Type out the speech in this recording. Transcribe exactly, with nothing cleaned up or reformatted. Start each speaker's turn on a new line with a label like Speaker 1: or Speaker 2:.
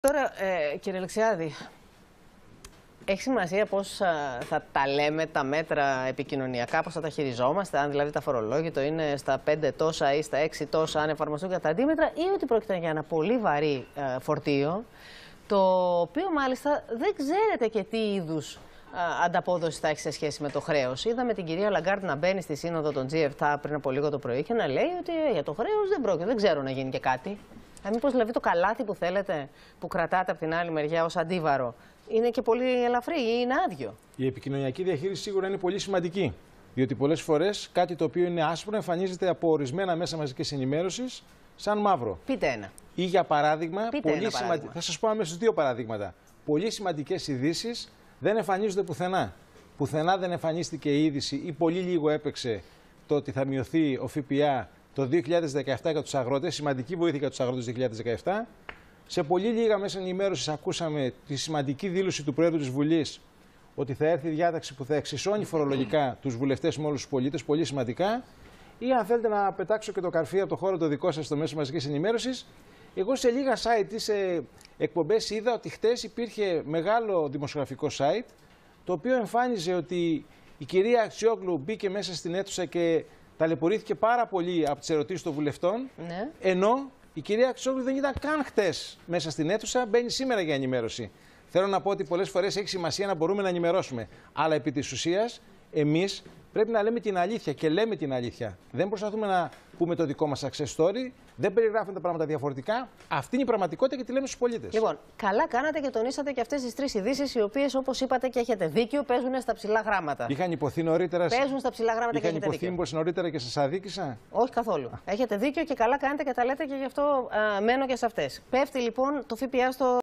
Speaker 1: Τώρα, ε, κύριε Αλεξιάδη, έχει σημασία πώς θα τα λέμε τα μέτρα επικοινωνιακά, πώς θα τα χειριζόμαστε, αν δηλαδή τα φορολόγητο είναι στα πέντε τόσα ή στα έξι τόσα, αν εφαρμοστούν κατά αντίμετρα, ή ότι πρόκειται για ένα πολύ βαρύ ε, φορτίο, το οποίο μάλιστα δεν ξέρετε και τι είδους ε, ανταπόδοση θα έχει σε σχέση με το χρέος. Είδαμε την κυρία Λαγκάρντ να μπαίνει στη σύνοδο των τζι επτά πριν από λίγο το πρωί και να λέει ότι ε, για το χρέος δεν πρόκειται, δεν ξέρω να γίνει και κάτι. Ε, μήπως δηλαδή το καλάθι που θέλετε, που κρατάτε από την άλλη μεριά ως αντίβαρο, είναι και πολύ ελαφρύ ή είναι άδειο?
Speaker 2: Η επικοινωνιακή διαχείριση σίγουρα είναι πολύ σημαντική. Διότι πολλές φορές κάτι το οποίο είναι άσπρο εμφανίζεται από ορισμένα μέσα μαζικής ενημέρωσης σαν μαύρο.
Speaker 1: Πείτε ένα.
Speaker 2: Ή για παράδειγμα,
Speaker 1: Πείτε
Speaker 2: πολύ
Speaker 1: ένα
Speaker 2: σημα...
Speaker 1: παράδειγμα.
Speaker 2: θα σας πω αμέσως δύο παραδείγματα. Πολύ σημαντικές ειδήσεις δεν εμφανίζονται πουθενά. Πουθενά δεν εμφανίστηκε η είδηση ή πολύ λίγο έπαιξε το ότι θα μειωθεί ο ΦΠΑ το δύο χιλιάδες δεκαεπτά για τους αγρότες. Σημαντική βοήθεια για τους αγρότες το δύο χιλιάδες δεκαεπτά. Σε πολύ λίγα μέσα ενημέρωσης ακούσαμε τη σημαντική δήλωση του Προέδρου της Βουλής ότι θα έρθει διάταξη που θα εξισώνει φορολογικά τους βουλευτές με όλους τους πολίτες, πολύ σημαντικά. Ή αν θέλετε να πετάξω και το καρφί από το χώρο το δικό σας στο μέσο μαζικής ενημέρωσης, εγώ σε λίγα site ή σε εκπομπές είδα ότι χτες υπήρχε μεγάλο δημοσιογραφικό site το οποίο εμφάνιζε ότι η κυρία Αξιόγλου μπήκε μέσα στην αίθουσα και ταλαιπωρήθηκε πάρα πολύ από τις ερωτήσεις των βουλευτών,
Speaker 1: Ναι.
Speaker 2: ενώ η κυρία Αξιόγλου δεν ήταν καν χτες μέσα στην αίθουσα, μπαίνει σήμερα για ενημέρωση. Θέλω να πω ότι πολλές φορές έχει σημασία να μπορούμε να ενημερώσουμε. Αλλά επί της ουσίας, εμείς πρέπει να λέμε την αλήθεια και λέμε την αλήθεια. Δεν προσπαθούμε να πούμε το δικό μας success story, δεν περιγράφουμε τα πράγματα διαφορετικά. Αυτή είναι η πραγματικότητα και τη λέμε στους πολίτες.
Speaker 1: Λοιπόν, καλά κάνατε και τονίσατε και αυτές τις τρεις ειδήσεις, οι οποίες, όπως είπατε και έχετε δίκιο, παίζουν στα ψηλά γράμματα.
Speaker 2: Είχαν υποθεί νωρίτερα.
Speaker 1: Παίζουν στα ψηλά γράμματα και
Speaker 2: Είχαν
Speaker 1: έχετε
Speaker 2: υποθεί
Speaker 1: δίκιο.
Speaker 2: μήπως νωρίτερα και σας αδίκησα?
Speaker 1: Όχι καθόλου. Έχετε δίκιο και καλά κάνετε και τα λέτε και γι' αυτό α, μένω και σε αυτές. Πέφτει λοιπόν το ΦΠΑ στο